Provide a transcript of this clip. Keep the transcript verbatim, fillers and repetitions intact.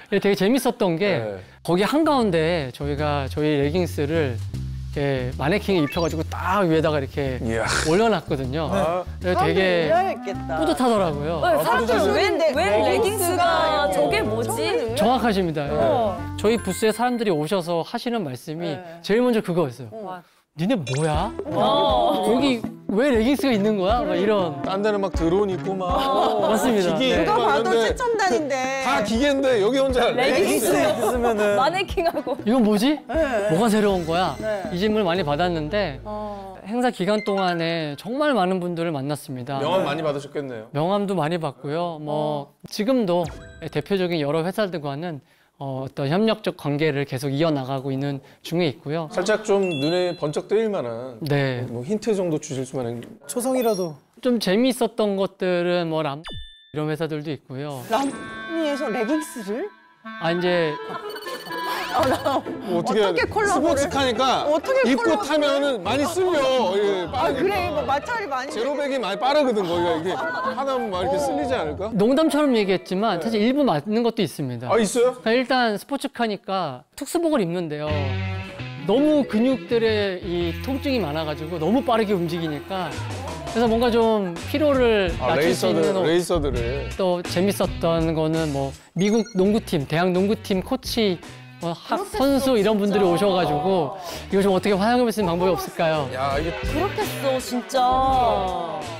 되게 재밌었던 게 네. 거기 한가운데 저희가 저희 레깅스를 이렇게 마네킹에 입혀가지고 딱 위에다가 이렇게 이야. 올려놨거든요. 아. 그래서 되게 좋아했겠다. 뿌듯하더라고요. 네, 사람들은 웬, 웬 레깅스가 레깅스가 저게 뭐지? 정확하십니다. 예. 어. 저희 부스에 사람들이 오셔서 하시는 말씀이 네. 제일 먼저 그거였어요. 어. 니네 뭐야? 어. 거기 왜 레깅스가 있는 거야? 막 이런. 딴 데는 막 드론 있고 막. 맞습니다. 기계 네. 있고 누가 막 봐도 이런데 최첨단인데. 다 기계인데 여기 혼자 레깅스 레깅스. 있으면은. 마네킹하고. 이건 뭐지? 네. 뭐가 새로운 거야? 네. 이 질문을 많이 받았는데 어. 행사 기간 동안에 정말 많은 분들을 만났습니다. 명함 많이 받으셨겠네요. 명함도 많이 받고요. 뭐 지금도 대표적인 여러 회사들과는 어, 어떤 협력적 관계를 계속 이어나가고 있는 중에 있고요. 살짝 좀 눈에 번쩍 뜨일 만한 네, 뭐 힌트 정도 주실 수 있는. 초성이라도. 좀 재미있었던 것들은 뭐 람 이런 회사들도 있고요. 람니에서 레깅스를? 아 이제 뭐 어떻게, 어떻게 콜라보를? 스포츠카니까 어떻게 입고 콜라보를? 타면은 많이 쓸려. 예, 아 빠르게. 그래 뭐 마찰이 많이. 제로백이 많이 빠르거든. 거기가 이게 하나면 막 이렇게 쓸리지 않을까? 농담처럼 얘기했지만 사실 일부 맞는 것도 있습니다. 아 있어요? 그러니까 일단 스포츠카니까 특수복을 입는데요. 너무 근육들의 이 통증이 많아가지고 너무 빠르게 움직이니까 그래서 뭔가 좀 피로를 아, 낮출 수 있는 레이서들, 옷. 레이서들을. 또 재밌었던 거는 뭐 미국 농구팀, 대학 농구팀 코치, 뭐 학 선수 이런 분들이 오셔가지고 이거 좀 어떻게 활용해 볼 수 있는 방법이 없을까요? 야 이게 그렇겠어, 진짜.